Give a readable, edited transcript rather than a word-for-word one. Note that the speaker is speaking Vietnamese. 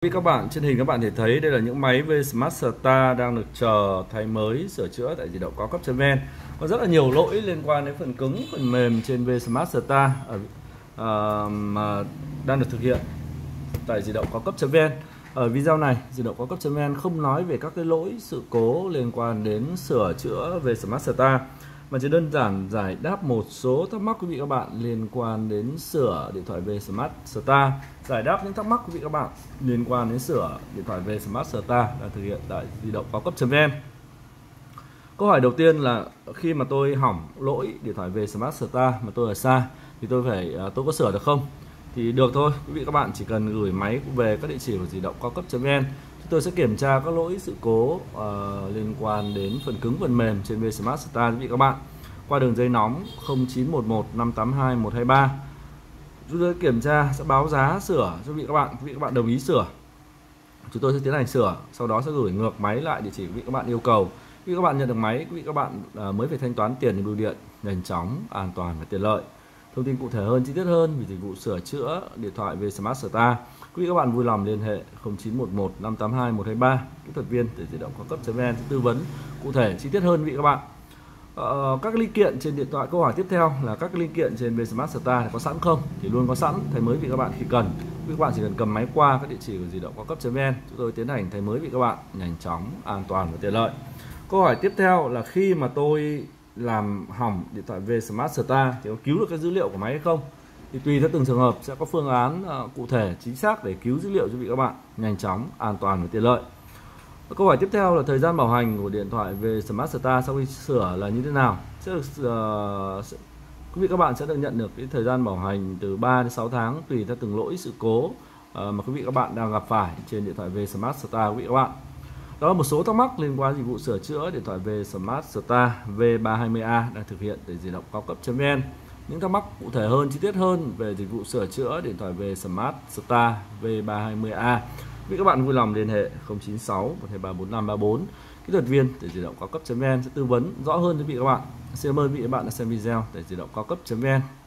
Các bạn trên hình các bạn thể thấy đây là những máy V Smart Start đang được chờ thay mới sửa chữa tại di động cao cấp.vn. Có rất là nhiều lỗi liên quan đến phần cứng phần mềm trên V Smart Start mà đang được thực hiện tại di động cao cấp.vn. Ở video này, di động cao cấp.vn không nói về các cái lỗi sự cố liên quan đến sửa chữa về Smart Start, mà chỉ đơn giản giải đáp một số thắc mắc quý vị các bạn liên quan đến sửa điện thoại về Smart Start, giải đáp những thắc mắc quý vị các bạn liên quan đến sửa điện thoại về Smart Start đang thực hiện tại di động cao cấp.vn. Câu hỏi đầu tiên là khi mà tôi hỏng lỗi điện thoại về Smart Start mà tôi ở xa thì tôi có sửa được không? Thì được thôi, quý vị các bạn chỉ cần gửi máy về các địa chỉ của di động cao cấp.vn. Chúng tôi sẽ kiểm tra các lỗi sự cố liên quan đến phần cứng phần mềm trên V Smart Start quý vị các bạn qua đường dây nóng 0911 582 123. Chúng tôi kiểm tra sẽ báo giá sửa cho quý vị các bạn đồng ý sửa, chúng tôi sẽ tiến hành sửa, sau đó sẽ gửi ngược máy lại địa chỉ quý vị các bạn yêu cầu. Khi các bạn nhận được máy, quý vị các bạn mới phải thanh toán tiền bưu điện nhanh chóng, an toàn và tiện lợi. Thông tin cụ thể hơn, chi tiết hơn về dịch vụ sửa chữa điện thoại về Smart Start, quý vị các bạn vui lòng liên hệ 0911 582 123. Kỹ thuật viên từ di động cao cấp.vn sẽ tư vấn cụ thể chi tiết hơn quý vị các bạn. Các linh kiện trên điện thoại, câu hỏi tiếp theo là các linh kiện trên V Smart Start có sẵn không? Thì luôn có sẵn, thay mới quý vị các bạn khi cần. Quý vị các bạn chỉ cần cầm máy qua các địa chỉ của di động cao cấp.vn, chúng tôi tiến hành thay mới quý vị các bạn nhanh chóng, an toàn và tiện lợi. Câu hỏi tiếp theo là khi mà tôi làm hỏng điện thoại V Smart Start thì có cứu được cái dữ liệu của máy hay không? Thì tùy theo từng trường hợp sẽ có phương án cụ thể chính xác để cứu dữ liệu cho quý vị các bạn nhanh chóng, an toàn và tiện lợi. Câu hỏi tiếp theo là thời gian bảo hành của điện thoại về Smart Start sau khi sửa là như thế nào? Quý vị các bạn sẽ được nhận được cái thời gian bảo hành từ 3 đến 6 tháng tùy theo từng lỗi sự cố mà quý vị các bạn đang gặp phải trên điện thoại về Smart Start quý vị các bạn. Đó là một số thắc mắc liên quan dịch vụ sửa chữa điện thoại về Smart Start V320A đang thực hiện tại di động cao cấp.vn. Những thắc mắc cụ thể hơn, chi tiết hơn về dịch vụ sửa chữa điện thoại về Smart Start V320A, quý các bạn vui lòng liên hệ 096 123 4534. Kỹ thuật viên tại di động cao cấp.vn sẽ tư vấn rõ hơn cho quý vị các bạn. Xin cảm ơn quý vị các bạn đã xem video tại di động cao cấp.vn.